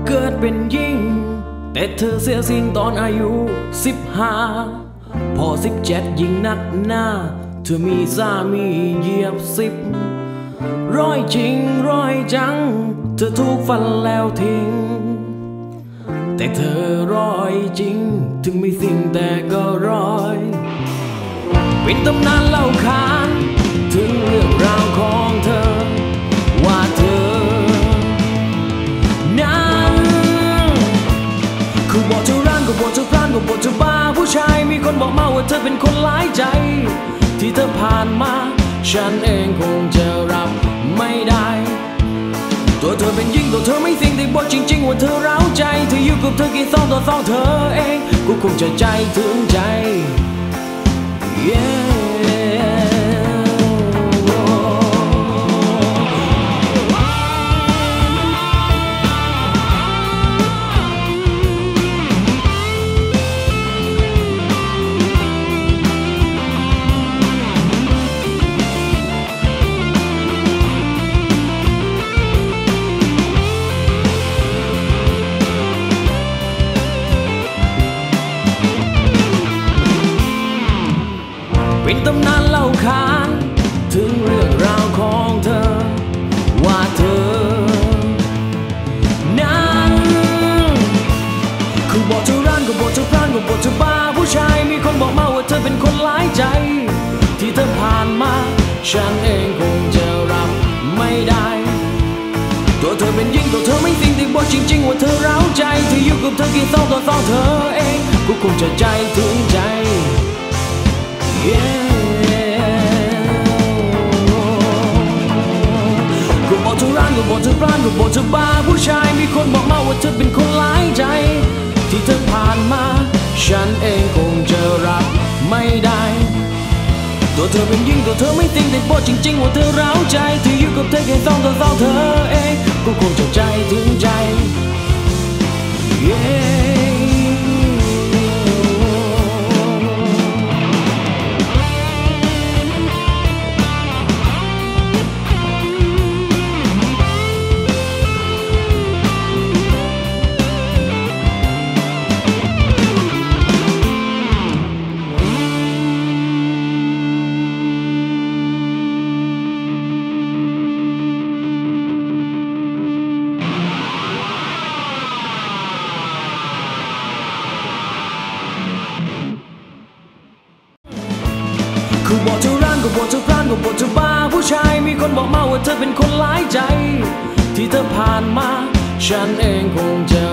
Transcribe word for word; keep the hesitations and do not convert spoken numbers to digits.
เกิดเป็นหญิงแต่เธอเสียสิ่งตอนอายุสิบห้าพอสิบเจ็ดยิ่งนักหน้าเธอมีสามีเหยียบสิบร้อยจริงร้อยจังเธอถูกฟันแล้วทิ้งแต่เธอร้อยจริงถึงไม่สิ่งแต่ก็ร้อยเป็นตำนานเล่าขานถึงเรื่องราวของเธอว่าเธอนั้นคือบอกเธอร้านก็บอกเธอพลานก็บอกเธอบ้าผู้ชายมีคนบอกมาว่าเธอเป็นคนหลายใจที่เธอผ่านมาฉันเองคงจะรับไม่ได้ตัวเธอเป็นหญิงตัวเธอไม่สิ่งที่บอกจริงๆว่าเธอเร้าใจเธออยู่กับเธอกี่สองต่อสองเธอเองกูคงจะใจถึงใจ yeahเป็นตำนานเล่าขานถึงเรื่องราวของเธอว่าเธอนั้นคือบอกเธอร้านก็บอกเธอพลานก็บอกเธอบ้าผู้ชายมีคนบอกมาว่าเธอเป็นคนหลายใจที่เธอผ่านมาฉันเองคงจะรับไม่ได้ตัวเธอเป็นหญิงตัวเธอไม่สิ่งที่บอกจริงๆว่าเธอเร้าใจที่อยู่กับเธอกี่สองต่อสองเธอเองกูคงจะใจถึงใจyeah ก็บอกเธอร้านก็บอกเธอพลานก็บอกเธอบ้าผู้ชายมีคนบอกมาว่าเธอเป็นคนหลายใจที่เธอผ่านมาฉันเองคงจะรับไม่ได้ตัวเธอเป็นหญิงตัวเธอไม่จริงแต่บอกจริงๆว่าเธอเร้าใจที่อยู่กับเธอแค่สองต่อสองเธอเองก็คงจะใจถึงใจ yeahคือบอกเธอร้านก็บอกเธอพลานก็บอกเธอบ้าผู้ชายมีคนบอกมาว่าเธอเป็นคนหลายใจที่เธอผ่านมาฉันเองคงจะ